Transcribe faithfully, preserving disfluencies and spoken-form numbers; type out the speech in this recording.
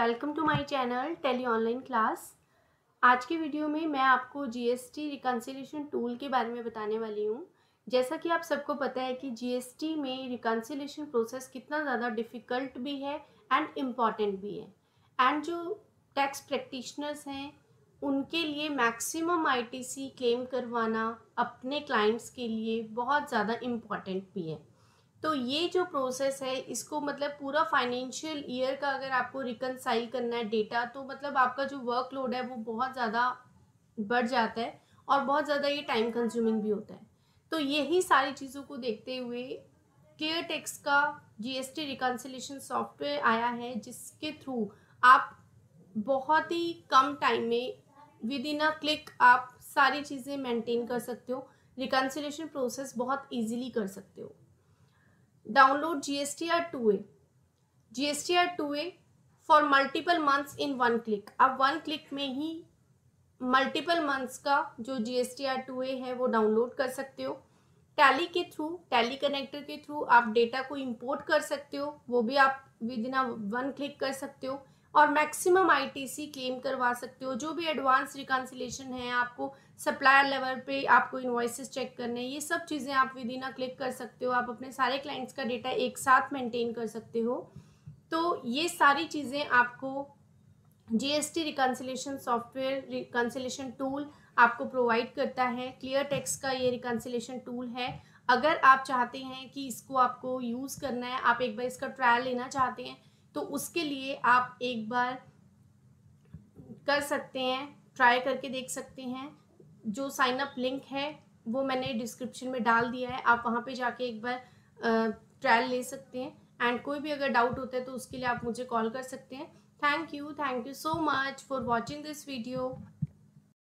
Welcome to my channel Tally online class. आज के video में मैं आपको जीएसटी रिकन्सिलिएशन टूल के बारे में बताने वाली हूँ। जैसा कि आप सबको पता है कि जीएसटी में रिकन्सिलिएशन प्रोसेस कितना ज़्यादा डिफ़िकल्ट भी है एंड इम्पॉर्टेंट भी है, एंड जो टैक्स प्रैक्टिशनर्स हैं उनके लिए मैक्सिमम आईटीसी क्लेम करवाना अपने क्लाइंट्स के लिए बहुत ज़्यादा इम्पॉर्टेंट भी है। तो ये जो प्रोसेस है इसको मतलब पूरा फाइनेंशियल ईयर का अगर आपको रिकनसाइल करना है डेटा, तो मतलब आपका जो वर्कलोड है वो बहुत ज़्यादा बढ़ जाता है और बहुत ज़्यादा ये टाइम कंज्यूमिंग भी होता है। तो यही सारी चीज़ों को देखते हुए क्लियर टैक्स का जीएसटी रिकन्सिलिएशन सॉफ्टवेयर आया है, जिसके थ्रू आप बहुत ही कम टाइम में विद इन अ क्लिक आप सारी चीज़ें मेंटेन कर सकते हो, रिकन्सिलिएशन प्रोसेस बहुत ईजिली कर सकते हो। Download G S T R two A G S T R two A for multiple months in one click. आप वन क्लिक में ही मल्टीपल मंथ्स का जो G S T R two A है वो डाउनलोड कर सकते हो। टैली के थ्रू, टैली कनेक्टर के थ्रू आप डेटा को इंपोर्ट कर सकते हो, वो भी आप विद इन वन क्लिक कर सकते हो और मैक्सिमम आईटीसी क्लेम करवा सकते हो। जो भी एडवांस रिकन्सिलिएशन है, आपको सप्लायर लेवल पे आपको इनवॉइसेस चेक करने, ये सब चीज़ें आप विद इन अ क्लिक कर सकते हो। आप अपने सारे क्लाइंट्स का डेटा एक साथ मेंटेन कर सकते हो। तो ये सारी चीज़ें आपको GST reconciliation software reconciliation tool आपको प्रोवाइड करता है। क्लियर टैक्स का ये रिकन्सिलिएशन टूल है। अगर आप चाहते हैं कि इसको आपको यूज़ करना है, आप एक बार इसका ट्रायल लेना चाहते हैं, तो उसके लिए आप एक बार कर सकते हैं, ट्राई करके देख सकते हैं। जो साइन अप लिंक है वो मैंने डिस्क्रिप्शन में डाल दिया है, आप वहाँ पे जाके एक बार ट्रायल ले सकते हैं। एंड कोई भी अगर डाउट होता है तो उसके लिए आप मुझे कॉल कर सकते हैं। Thank you thank you so much for watching this video.